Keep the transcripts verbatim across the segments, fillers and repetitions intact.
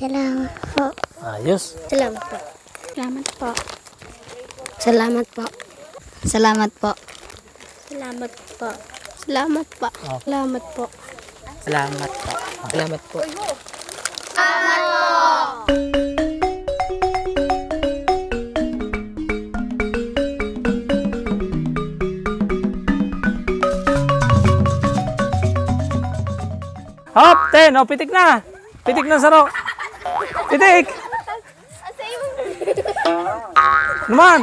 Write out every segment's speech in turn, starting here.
Salamat po. Ayos. Salamat po. Salamat po. Salamat po. Salamat po. Salamat po. Salamat po. Oh. Salamat po. Salamat po. Salamat po. Hop, ten. O, pitik na. Pitik na, Saro. Pitik. Naman.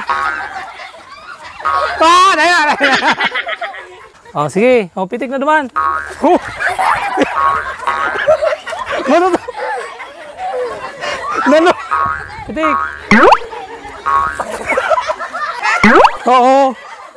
Pa, ayan. O, sige. O, pitik na naman. Huh. Nano to? Nano? Pitik. Oo.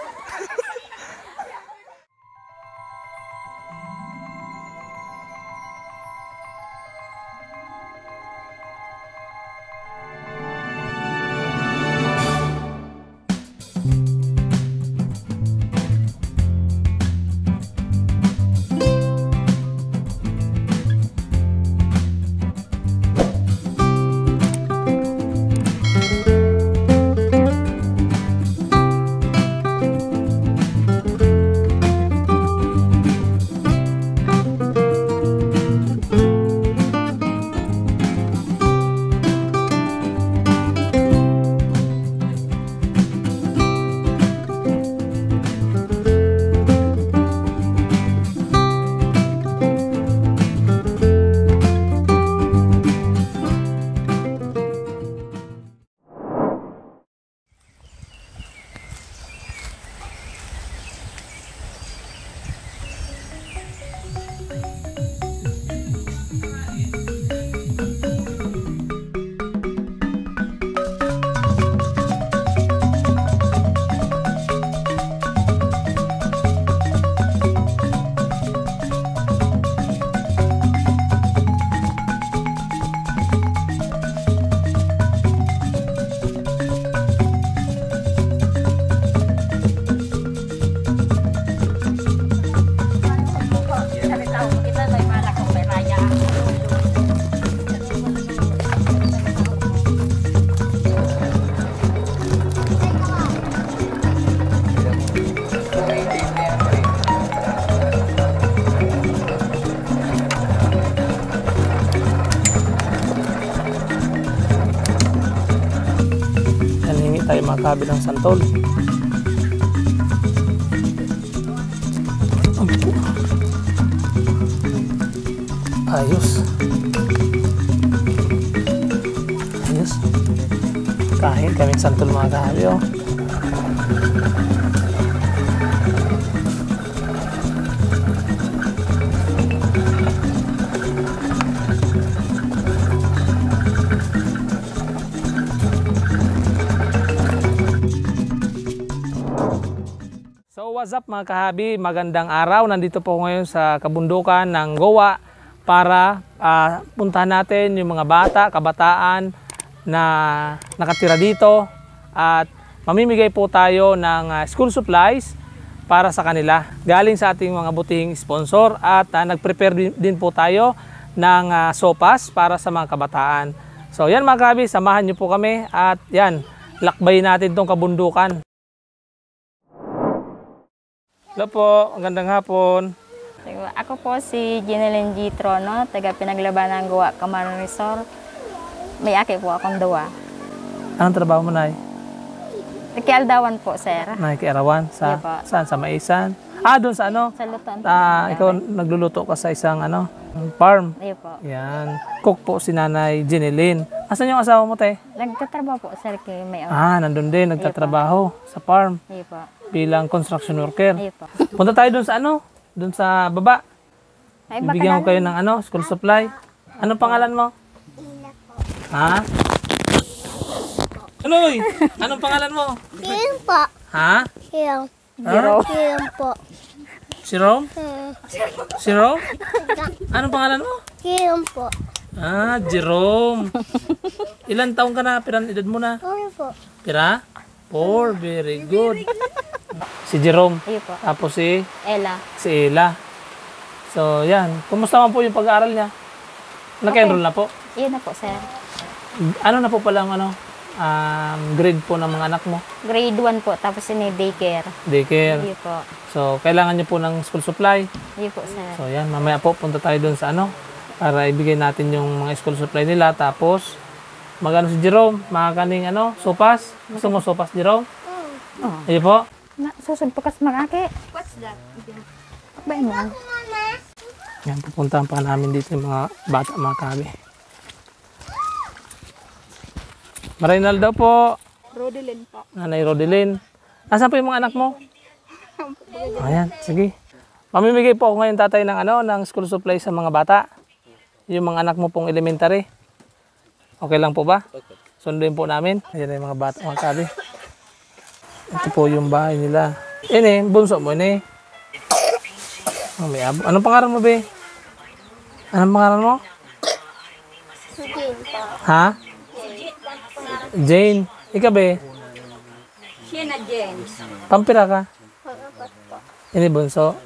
Tayo makabilang santol. Ayos. Ayos. Kahit kaming santol mga kahabi, oh. What's up mga kahabi, magandang araw. Nandito po ngayon sa kabundukan ng Goa para uh, puntahan natin yung mga bata, kabataan na nakatira dito at mamimigay po tayo ng uh, school supplies para sa kanila. Galing sa ating mga butihing sponsor at uh, nag-prepare din, din po tayo ng uh, sopas para sa mga kabataan. So yan mga kahabi, samahan niyo po kami at yan, lakbay natin tong kabundukan. Hello po, magandang hapon. Ako po si Ginelyn G. Trono, taga Pinaglabanan Goa, Camarón Resort. May aki po akong duwa. Anong trabaho mo, Nay? Nakialdawan po, sir. Nay, kiarawan? Sa, Iya, saan? Sa Maisan? Ah, doon sa ano? Sa lutuan. Ah, ikaw nagluluto ka sa isang ano, farm. Iya po. Yan. Cook po si Nanay Ginelyn. Asan yung asawa mo, te? Nagtatrabaho po, sir, kay may Ah, nandun din. Nagtatrabaho sa farm. Iya po. Bilang construction worker. Iya po. Punta tayo doon sa ano? Doon sa baba. Ay, Bibigyan ko kayo ng ano, school supply. Anong pangalan mo? Ha? Anoy? Anong pangalan mo? Kim po. Ha? Kim. Jerome. Kim po. Si Rome? Hmm. Si Rome? Anong pangalan mo? Kim po. Ah, Jerome. Ilan taong ka na? Pirang edad mo na? Kim po. Pira? Four. Very good. Si Jerome. Iya po. Tapos si, Ella. si Ella. So, yan. Kumusta man po yung pag-aaral niya? Naka-enroll na po? Iyon na po, sir. Ano na po pala ang ano, um, grade po ng mga anak mo? Grade one po, tapos ini daycare. Daycare. Iyon po. So, kailangan niyo po ng school supply. Iyon po, sir. So, yan. Mamaya po, punta tayo dun sa ano, para ibigay natin yung mga school supply nila. Tapos, magano si Jerome, makakaning ano, sopas. Gusto mo sopas, Jerome? Oh. Ayun po. Na, susod po kas mag-aki. What's that? Ba mo? Yan, pupuntahan pa namin dito yung mga bata, mga kabi. Marinal daw po. Rodelin po. Nanay Rodelin. Nasaan po yung mga anak mo? Ayan, sige. Mamimigay po ako ngayon, tatay, ng ano, ng school supply sa mga bata. Yung mga anak mo pong elementary. Okay lang po ba? Sunduin po namin. Ayan na yung mga bata, mga kabi. Ito po yung bahay nila. Ini, bunso mo ini. Oh, may abo. Anong pangalan mo, be? Anong pangalan mo? Jane po. Ha? Jane. Ikaw, be? Sheena James. Pampira ka? Pang-apat po. Ini, bunso.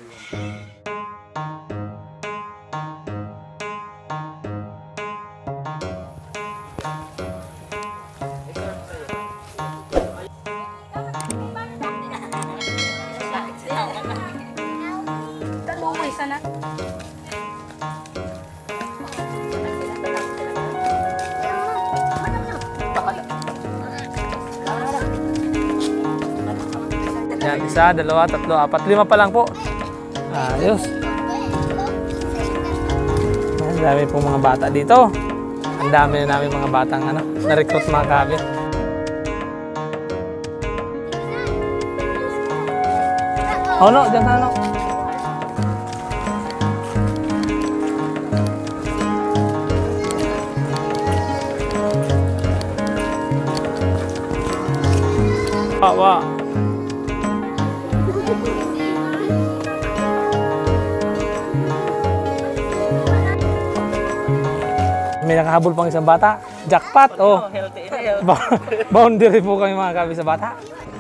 Yan, isa, dalawa, tatlo, apat, lima pa lang po. Ayos. Ang dami po mga bata dito. Ang dami na namin mga batang ano, na-recruit, mga kabi. Oh no, dyan ka no. Ah, wow. May nakahabol pang isang bata. Jackpot, oh. Ba- Boundary po kami, mga kabi, sa bata.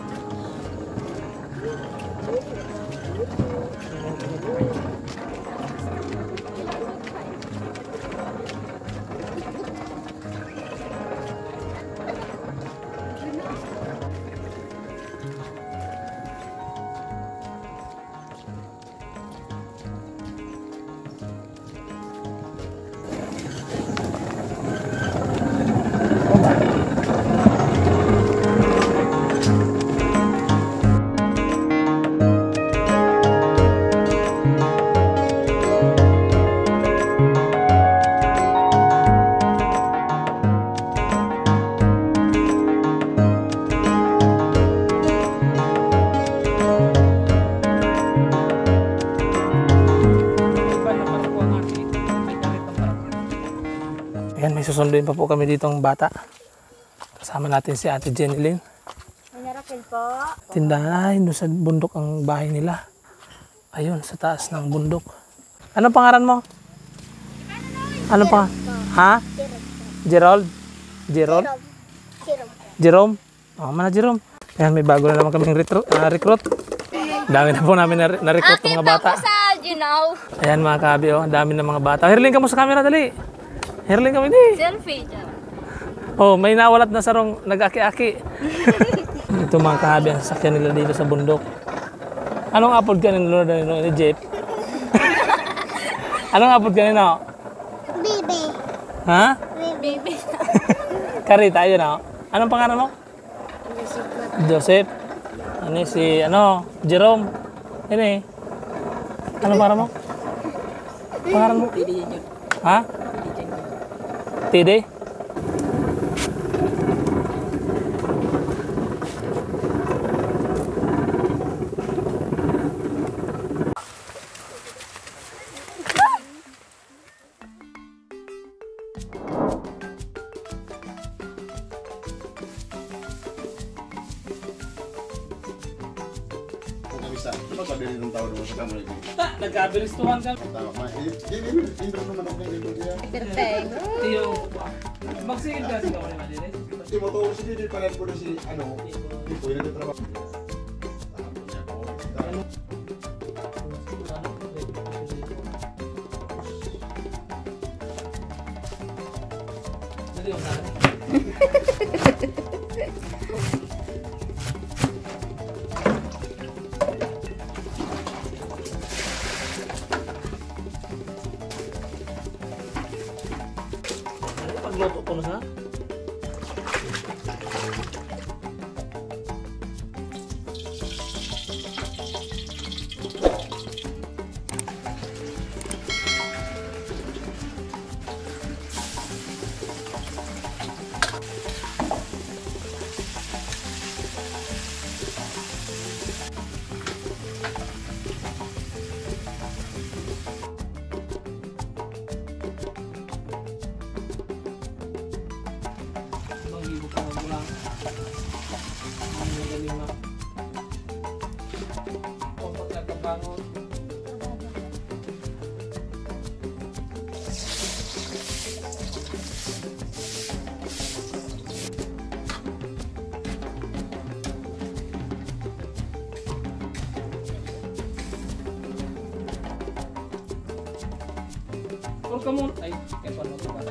Ayan, may susunduin pa po kami dito ng bata. Kasama natin si Ate Jeneline. Manyarakil po. Tindahan, doon sa bundok ang bahay nila. Ayun, sa taas ng bundok. Anong pangalan mo? Ano pa? Ha? Gerald? Gerald? Sirom. Jerome? Oh, mana Jerome? Ayan, may bago na naman kaming retro, uh, recruit. Dami na po namin na- na-recruit ng mga bata. you know. Ayan, mga kabi, oh, dami ng mga bata. Hirling ka mo sa camera, dali. Hirling kami, di. Selfie dyan. Oh, may nawalat na sarong nag-aki-aki. Ito, mga kahabi, ang sasakyan nila dito sa bundok. Anong upload ka nila nila ni Jeep? Anong upload ka nila? Bibi. Ha? Bibi. Karita, yun ako. Anong pangalan mo? Joseph. Ano si, ano, Jerome. Ano eh? Anong pangalan mo? Pangalan mo? Ha? Tide? Bisa, coba kau dari tahun dulu sekarang lagi. Tak, nagkabilistuhan ka. Tahu mah, ini ini ini nomor nomor itu dia. Iyo. Magsigil ka sa kawali madiri. Si motor sini di panen produksi anu. Ibu ini ada trabajo. Pagluto ko na sa Huwag ka muna. Ay, kaya pa naman ba?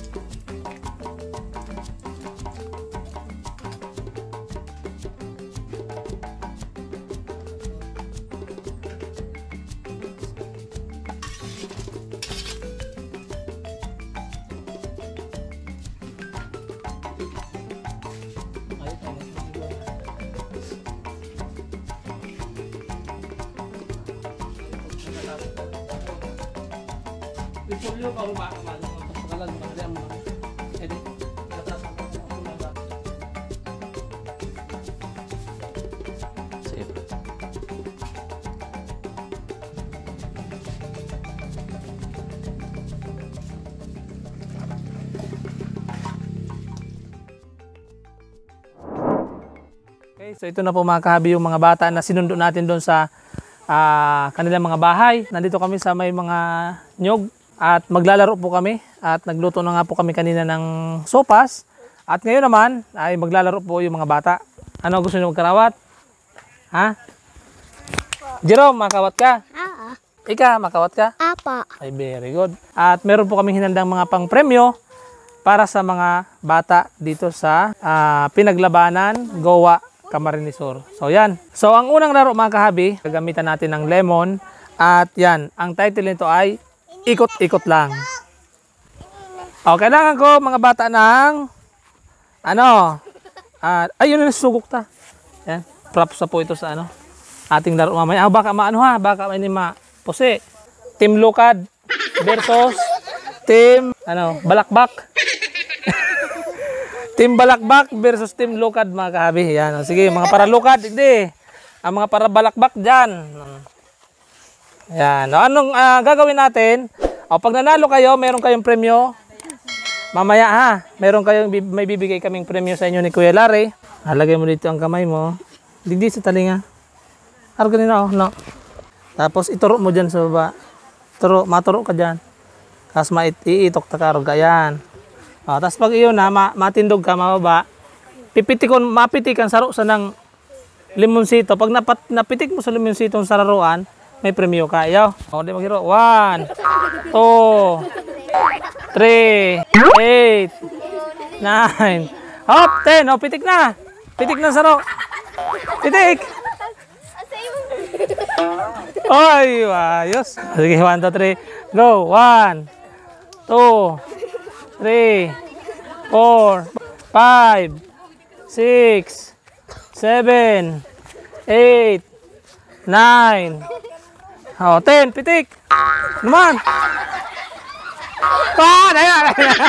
Repolyo pa rin baka malo. Pagkakalan mo kaya mo. Edi. Atas ang pagkakalan. Save. Okay, so ito na po mga kahabi yung mga bata na sinundo natin doon sa uh, kanilang mga bahay. Nandito kami sa may mga nyog. At maglalaro po kami at nagluto na nga po kami kanina ng sopas. At ngayon naman ay maglalaro po yung mga bata. Ano gusto niyo magkarawat? Ha? Jerome, makawat ka? Oo. Ika, makawat ka? Apa. Ay, very good. At meron po kaming hinandang mga pang-premyo para sa mga bata dito sa uh, pinaglabanan Goa Camarines Sur. So yan. So ang unang laro mga kahabi, gagamitan natin ng lemon. At yan, ang title nito ay ikot-ikot lang. O, kailangan ko mga bata ng ano, uh, ayun na sugok ta. Yan, props na po ito sa ano, ating laro mamaya. Ah, baka maano ha, baka may ma pose. Team Lukad versus Team ano, Balakbak. Team Balakbak versus Team Lukad mga kahabi. Yan, o, sige, mga para Lukad, hindi. Ang mga para Balakbak diyan. Yan. O, anong uh, gagawin natin? O, pag nanalo kayo, meron kayong premyo. Mamaya ha, meron kayong may bibigay kaming premyo sa inyo ni Kuya Larry. Halagay mo dito ang kamay mo. Digdi sa talinga. Araw ganina oh, no. Tapos ituro mo dyan sa baba. Turo, maturo ka dyan. Tapos maiitok ta karog. Ayan. O, tapos pag iyon na, ma matindog ka, mababa. Pipitikon, mapitikan saro sa ng limonsito. Pag napat, napitik mo sa limonsito sa laruan, may premyo ka. Ayaw. O, di maghiro. One, two, three, eight, nine. Hop, ten. O, pitik na. Pitik na saro. Pitik. Oy, ayos. Sige, one, two, three. Go. One, two, three, four, five, six, seven, eight, nine. Oh, ten, pitik. Naman. Pa, ayan.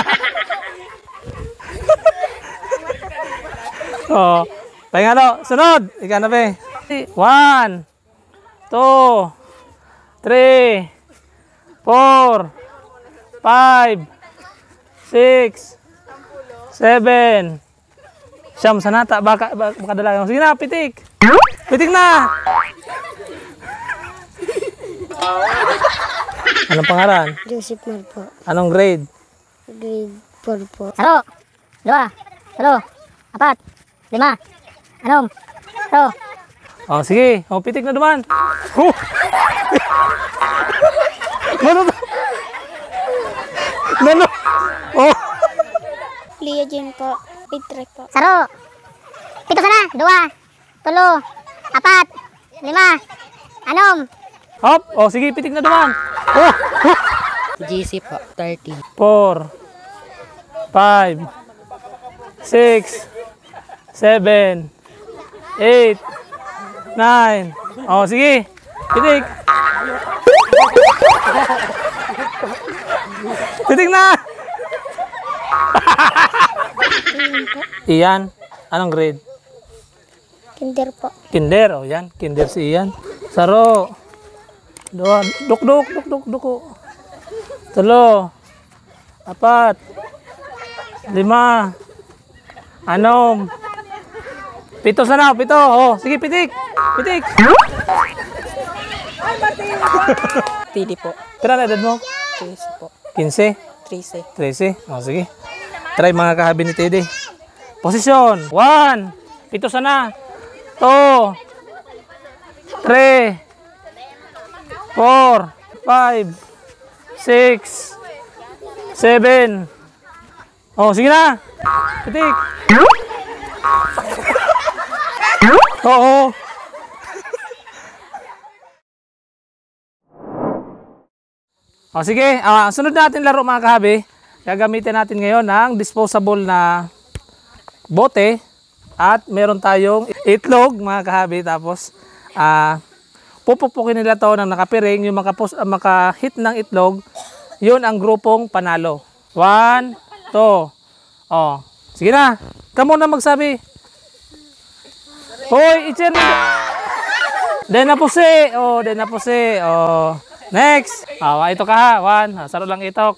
Oh, pahinga no. Sunod. Ika na be. One, two, three, four, five, six, seven. Siyam sanata. Baka, baka, baka dalagang. Sige na, pitik. Pitik na. Anong pangalan? Joseph Mar po. Anong grade? Grade four po. Saro, dua, talo, apat, lima, anom, to. Oh, sige. Oh, pitik na duman. Oh. Nano to? Nano? Oh. Lia Jane po. Pitre po. Saro. Pito sana. Dua. Tulo. Apat. Lima. Anom. Hop! O, sige, pitik na duman. Oh! G C po, thirteen. four, five, six, seven, eight, nine. O, sige. Pitik. Pitik na! Ian, anong grade? Kinder po. Kinder, o yan. Kinder si Ian. Saro. Dua. Duk, duk, duk, duk, duko. Tulo. Apat. Lima. Anom. Pito sana, pito. Oh, sige, pitik. Pitik. T D po, Pira na edad mo? trece po, quince? trece. trece? O, sige. Try mga kahabi ni Teddy. Posisyon. one. Pito sana. two. three. four. five. six. seven. Oh, sige na. Pitik. Oo. O sige, ah, sunod natin laro mga kahabi. Gagamitin natin ngayon ng disposable na bote at meron tayong itlog mga kahabi. Tapos ah, pupupukin nila to ng nakapiring. Yung makapos, uh, makahit ng itlog, yun ang grupong panalo. One, two. O, sige na. Kamu na magsabi. Hoy, itchen mo. Den na po si. Oh, den na po si. Oh. Next. Oh, ito ka ha. One. Ah, saro lang itok.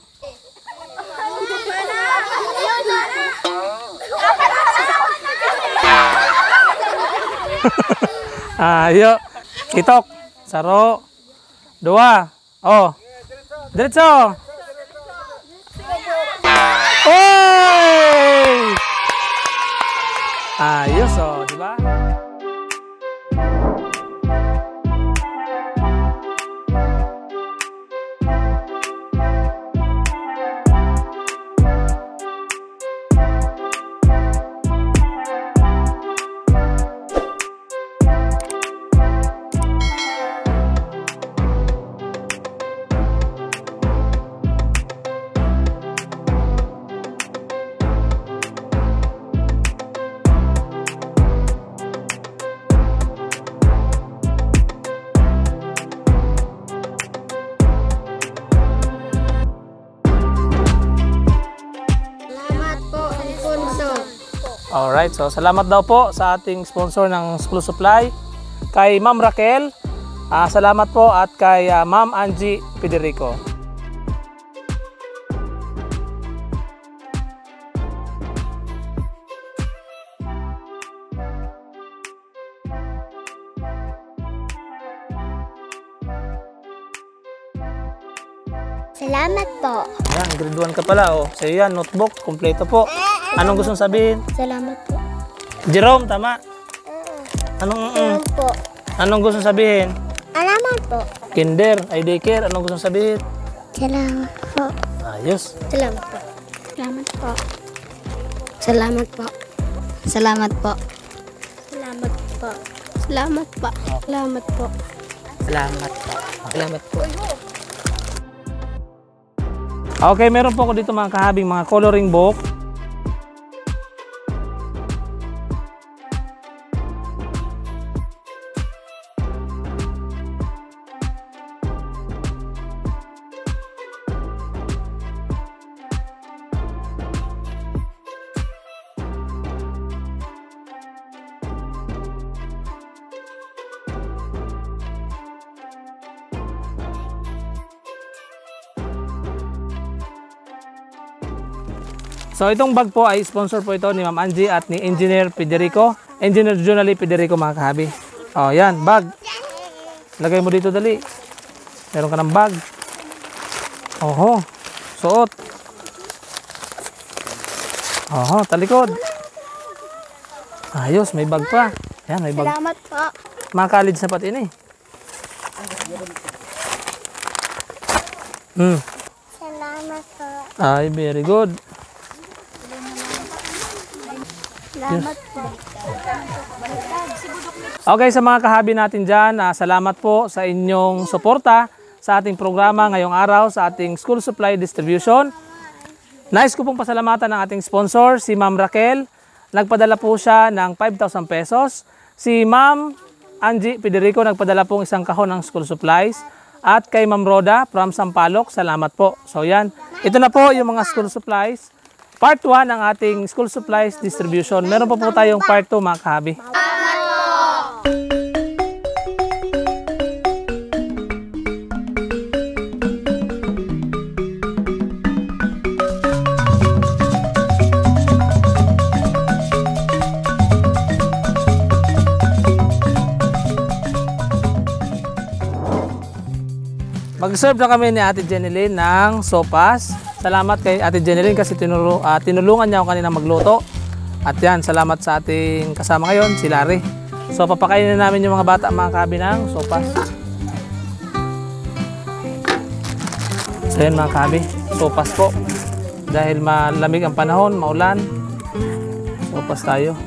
Ayo. Itok. Saro. Dua. Oh. Diretso. Oy! Ayos oh, di ba? Alright, so salamat daw po sa ating sponsor ng school supply, kay Ma'am Raquel, uh, salamat po, at kay uh, Ma'am Angie Federico. Salamat po. Yan, grade one ka pala. Oh. So yan, notebook, kompleto po. Anong gusto sabihin? Salamat po. Jerome, tama? Anong, mm, Salamat po. anong gusto sabihin? Salamat po. Kinder, I D care, anong gusto sabihin? Salamat po. Ayos. Salamat po. Salamat po. Salamat po. Salamat po. Salamat po. Salamat po. Salamat po. Salamat po. Salamat po. Okay, meron po ako dito mga kahabing mga coloring book. So itong bag po ay sponsor po ito ni Ma'am Angie at ni Engineer Federico. Engineer Junali Federico mga kahabi. Oh, yan, bag. Lagay mo dito dali. Meron ka ng bag. Oho, suot. Oho, talikod. Ayos, may bag pa. Yan, may bag. Salamat po. Mga college na pati ini. Hmm. Salamat po. Ay, very good. Salamat po. Okay, sa mga kahabi natin dyan, ah, salamat po sa inyong suporta sa ating programa ngayong araw sa ating school supply distribution. Nais ko pong pasalamatan ng ating sponsor, si Ma'am Raquel. Nagpadala po siya ng five thousand pesos. Si Ma'am Angie Federico nagpadala pong isang kahon ng school supplies. At kay Ma'am Roda from Sampaloc, salamat po. So yan, ito na po yung mga school supplies. Part one ng ating school supplies distribution. Meron pa po tayong part two mga kahabi. Mag-serve na kami ni Ate Jeneline ng sopas. Salamat kay Ate Jeneline kasi tinulu uh, tinulungan niya ako kanina magluto. At yan, salamat sa ating kasama ngayon, si Larry. So papakainin namin yung mga bata, mga kahabi ng sopas. So yan mga kahabi, sopas po. Dahil malamig ang panahon, maulan, sopas tayo.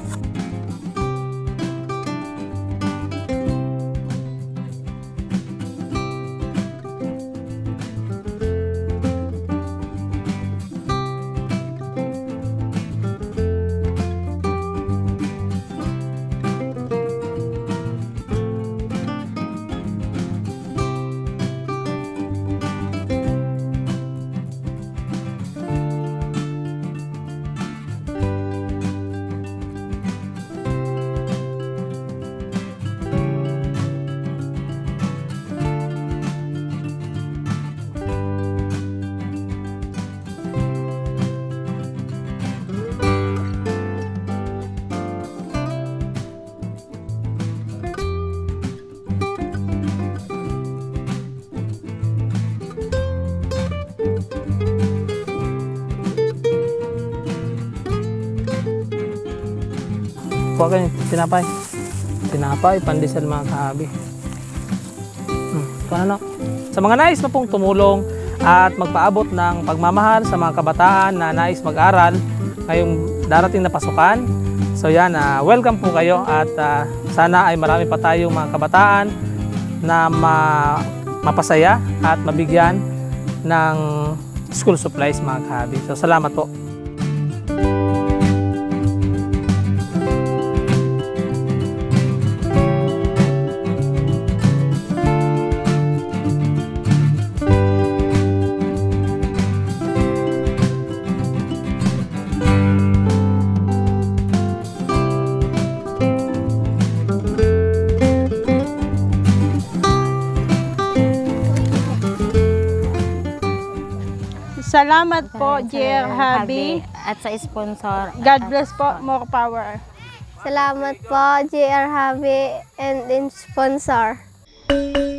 Kuha kayo, tinapay. Tinapay, pandesal mga kahabi. Hmm, ano? Sa mga nais na pong tumulong at magpaabot ng pagmamahal sa mga kabataan na nais mag-aral ngayong darating na pasukan. So yan, uh, welcome po kayo at uh, sana ay marami pa tayong mga kabataan na ma mapasaya at mabigyan ng school supplies mga kahabi. So salamat po. Salamat po, Dear Habi. At sa sponsor. God bless po, more power. Salamat po, J R Habi and in sponsor.